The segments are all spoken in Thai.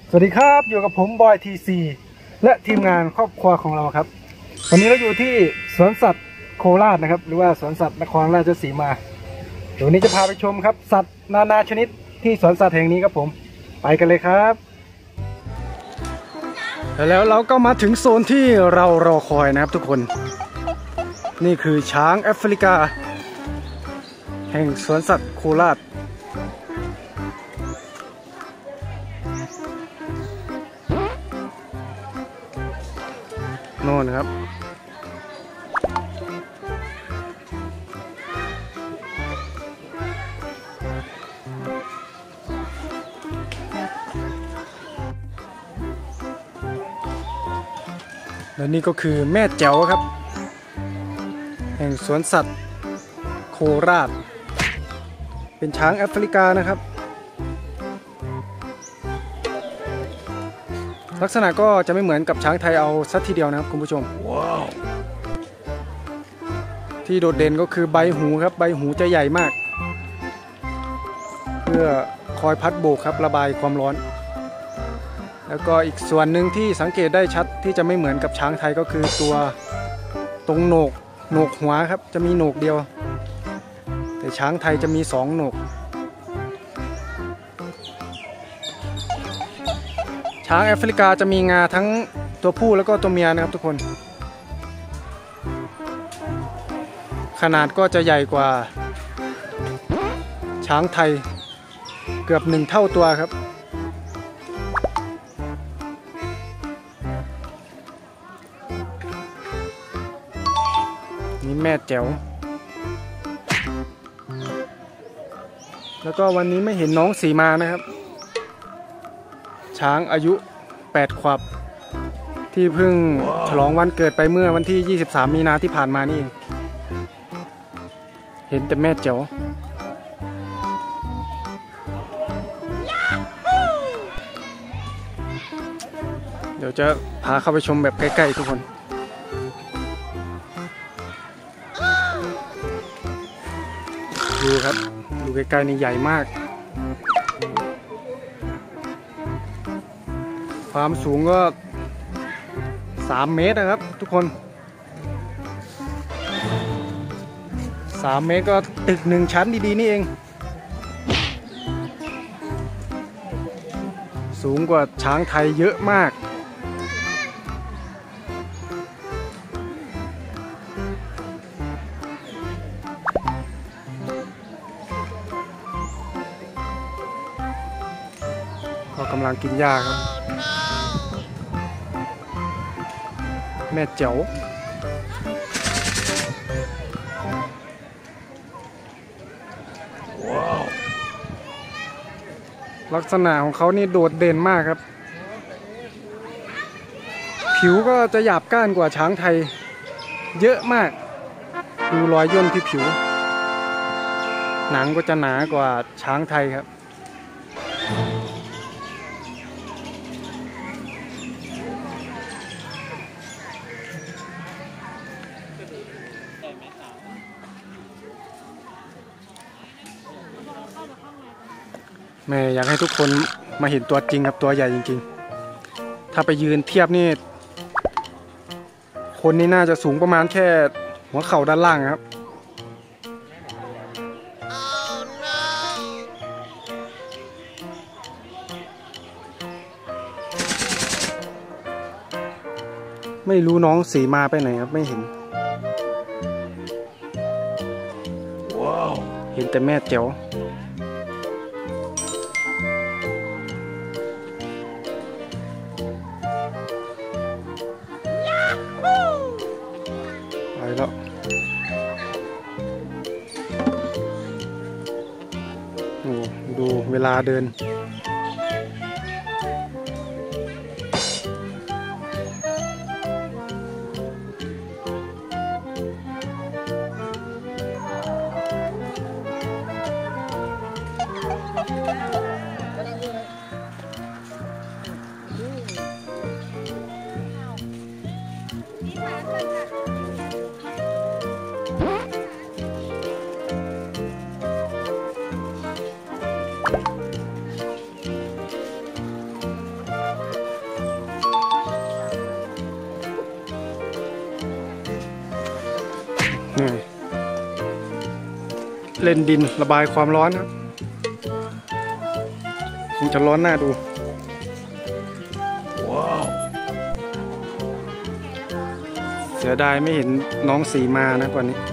สวัสดีครับอยู่กับผมบอยทีซีและทีมงานครอบครัวของเราครับวันนี้เราอยู่ที่สวนสัตว์โคราชนะครับหรือว่าสวนสัตว์นครราชสีมาเดี๋ยววันนี้จะพาไปชมครับสัตว์นานาชนิดที่สวนสัตว์แห่งนี้ครับผมไปกันเลยครับแล้วเราก็มาถึงโซนที่เรารอคอยนะครับทุกคนนี่คือช้างแอฟริกาแห่งสวนสัตว์โคราชโน่นครับและนี่ก็คือแม่แจ๋วครับแห่งสวนสัตว์โคราชเป็นช้างแอฟริกานะครับลักษณะก็จะไม่เหมือนกับช้างไทยเอาสักทีเดียวนะครับคุณผู้ชม wow. ที่โดดเด่นก็คือใบหูครับใบหูจะใหญ่มากเพื่อคอยพัดโบกครับระบายความร้อนแล้วก็อีกส่วนหนึ่งที่สังเกตได้ชัดที่จะไม่เหมือนกับช้างไทยก็คือตัวตรงโหนกหัวครับจะมีโหนกเดียวแต่ช้างไทยจะมี2โหนกช้างแอฟริกาจะมีงาทั้งตัวผู้แล้วก็ตัวเมียนะครับทุกคนขนาดก็จะใหญ่กว่าช้างไทยเกือบ1 เท่าตัวครับนี่แม่แจ๋วแล้วก็วันนี้ไม่เห็นน้องสีมานะครับช้างอายุ8 ขวบที่เพิ่งฉลองวันเกิดไปเมื่อวันที่23 มีนาที่ผ่านมานี่เองเห็นแต่แม่เจ๋วเดี๋ยวจะพาเข้าไปชมแบบใกล้ๆทุกคนดูครับดูใกล้ๆนี่ใหญ่มากความสูงก็3 เมตรนะครับทุกคน3 เมตรก็ตึก1 ชั้นดีๆนี่เองสูงกว่าช้างไทยเยอะมากก็กำลังกินหญ้าครับแม่เจ๋วลักษณะของเขานี่โดดเด่นมากครับผิวก็จะหยาบก้านกว่าช้างไทยเยอะมากดูรอยย่นที่ผิวหนังก็จะหนากว่าช้างไทยครับแม่อยากให้ทุกคนมาเห็นตัวจริงครับตัวใหญ่จริงๆถ้าไปยืนเทียบนี่คนนี่น่าจะสูงประมาณแค่หัวเข่าด้านล่างครับไม่รู้น้องสีมาไปไหนครับไม่เห็นว้าวเห็นแต่แม่เจ๋วไปแล้วโอ้ดูเวลาเดินนี่เล่นดินระบายความร้อนครับคงจะร้อนหน้าดูว้าวเสียดายไม่เห็นน้องสีมานะวันนี้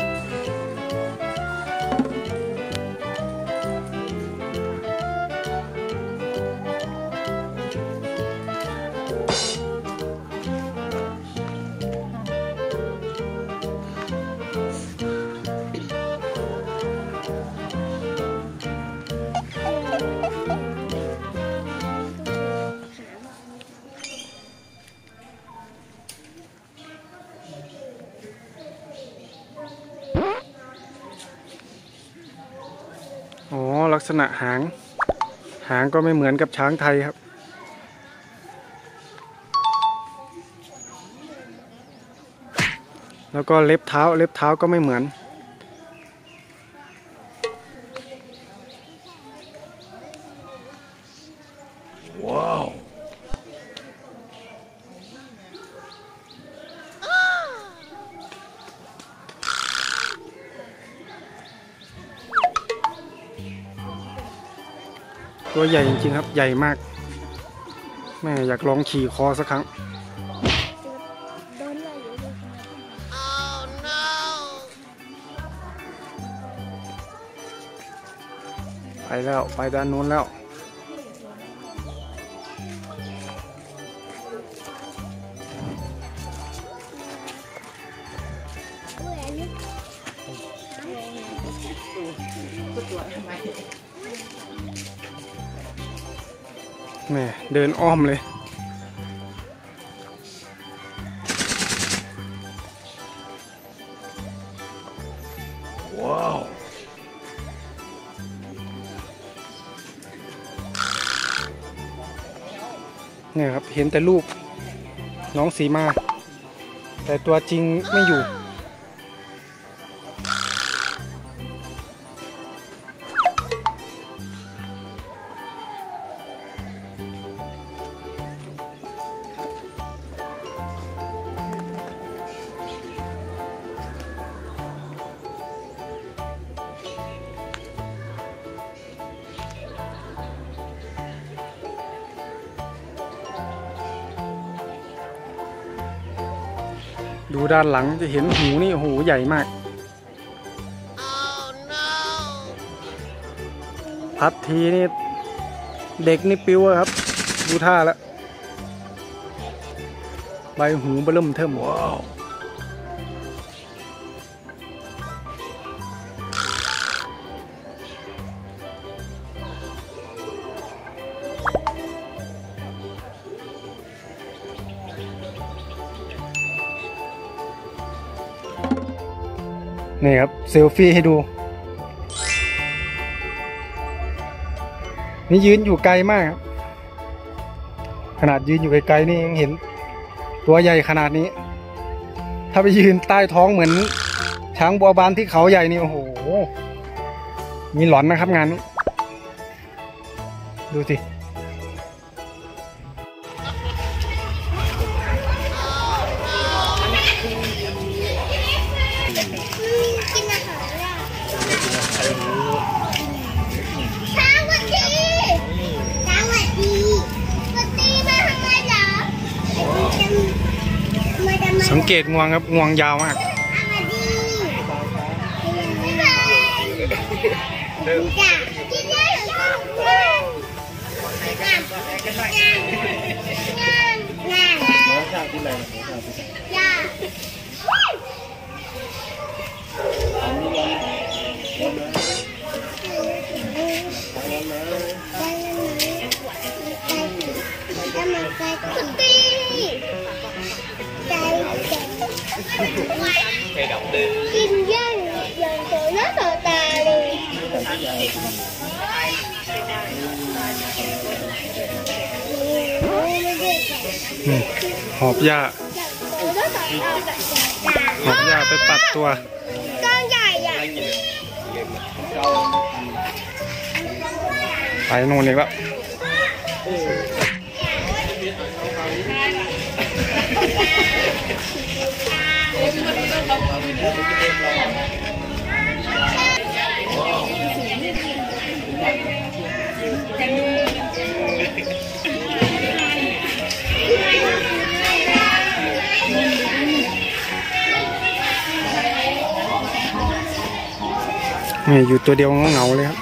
อ๋อลักษณะหางก็ไม่เหมือนกับช้างไทยครับแล้วก็เล็บเท้าก็ไม่เหมือนว้าวตัวใหญ่จริงๆครับใหญ่มากแม่อยากลองขี่คอสักครั้งไปแล้วไปด้านนู้นแล้วแม่เดินอ้อมเลยว้าวเนี่ยครับเห็นแต่รูปน้องสีมาแต่ตัวจริงไม่อยู่ดูด้านหลังจะเห็นหูนี่หูใหญ่มากพัดทีนี่เด็กนี่ปิ้วครับดูท่าแล้วใบหูเบิ่มเทิ่มว้าวนี่ครับเซลฟี่ให้ดูนี่ยืนอยู่ไกลมากครับขนาดยืนอยู่ไกลๆนี่ยังเห็นตัวใหญ่ขนาดนี้ถ้าไปยืนใต้ท้องเหมือนช้างบัวบานที่เขาใหญ่นี่โอ้โหมีหลอนนะครับงานนี้ดูสิสังเกตงวงครับงวงยาวมากกินย่างอย่างต่อหน้าต่อตาเลยหอบหญ้าไปปัดตัวก้อนใหญ่ไปโน่นอีกแล้วอยู่ตัวเดียวเงาๆเลยครับ